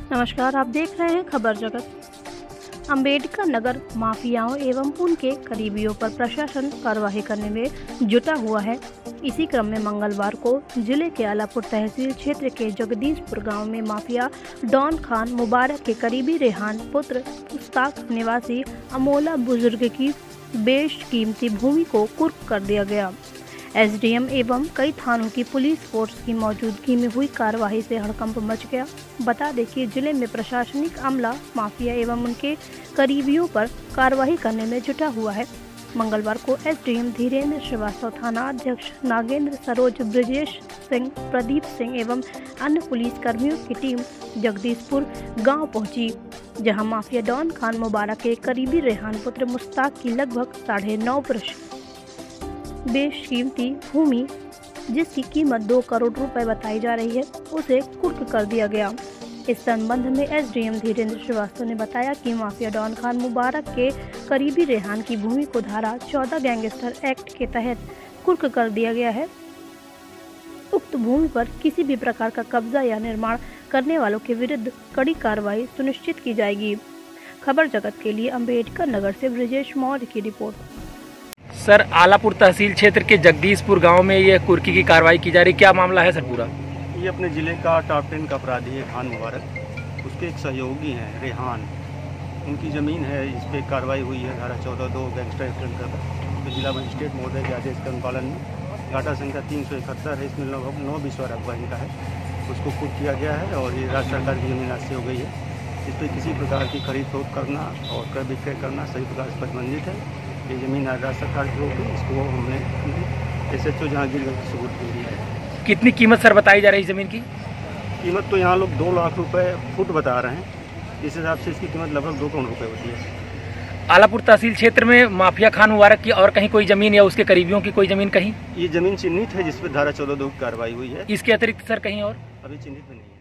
नमस्कार, आप देख रहे हैं खबर जगत। अंबेडकर नगर माफियाओं एवं उनके करीबियों पर प्रशासन कार्रवाई करने में जुटा हुआ है। इसी क्रम में मंगलवार को जिले के आलापुर तहसील क्षेत्र के जगदीशपुर गांव में माफिया डॉन खान मुबारक के करीबी रेहान पुत्र मुश्ताक निवासी अमोला बुजुर्ग की बेशकीमती भूमि को कुर्क कर दिया गया। एसडीएम एवं कई थानों की पुलिस फोर्स की मौजूदगी में हुई कार्रवाई से हड़कंप मच गया। बता दें कि जिले में प्रशासनिक अमला माफिया एवं उनके करीबियों पर कार्रवाई करने में जुटा हुआ है। मंगलवार को एसडीएम धीरेन्द्र श्रीवास्तव, थाना अध्यक्ष नागेंद्र सरोज, ब्रजेश सिंह, प्रदीप सिंह एवं अन्य पुलिस कर्मियों की टीम जगदीशपुर गांव पहुंची, जहां माफिया डॉन खान मुबारक के करीबी रेहान पुत्र मुश्ताक की लगभग 9.5 बेशकीमती भूमि, जिसकी कीमत 2 करोड़ रुपए बताई जा रही है, उसे कुर्क कर दिया गया। इस संबंध में एसडीएम धीरेन्द्र श्रीवास्तव ने बताया कि माफिया डॉन खान मुबारक के करीबी रेहान की भूमि को धारा 14 गैंगस्टर एक्ट के तहत कुर्क कर दिया गया है। उक्त भूमि पर किसी भी प्रकार का कब्जा या निर्माण करने वालों के विरुद्ध कड़ी कार्रवाई सुनिश्चित की जाएगी। खबर जगत के लिए अंबेडकर नगर से ब्रजेश मौर्य की रिपोर्ट। सर, आलापुर तहसील क्षेत्र के जगदीशपुर गांव में ये कुर्की की कार्रवाई की जा रही, क्या मामला है सर पूरा? ये अपने ज़िले का टॉप 10 का अपराधी है खान मुबारक, उसके एक सहयोगी हैं रेहान, उनकी ज़मीन है। इस पर कार्रवाई हुई है धारा 14(2) गैंगस्टर एक्ट अंतर्गत। तो जिला मजिस्ट्रेट महोदय के आदेश के अनुपालन में घाटा संख्या 371 है, इसमें लगभग 9 बिस्वा रकबा इनका है, उसको कुर्क किया गया है और ये राज्य सरकार की ज़मीन आज से हो गई है। इस पर किसी प्रकार की खरीद फरोख्त करना और क्रय विक्रय करना सही प्रकार से प्रतिबंधित है। ये ज़मीन राज्य सरकार की होगी, इसको हमने SHO जहांगीरगंज की सबूत दे दी है। कितनी कीमत सर बताई जा रही है ज़मीन की? कीमत तो यहाँ लोग 2 लाख रुपए फुट बता रहे हैं, इस हिसाब से इसकी कीमत लगभग 2 करोड़ रुपए होती है। आलापुर तहसील क्षेत्र में माफिया खान मुबारक की और कहीं कोई ज़मीन या उसके करीबियों की कोई ज़मीन कहीं? ये ज़मीन चिन्हित है जिस पर धारा 14(2) की कार्रवाई हुई है। इसके अतिरिक्त सर कहीं और? अभी चिन्हित नहीं है।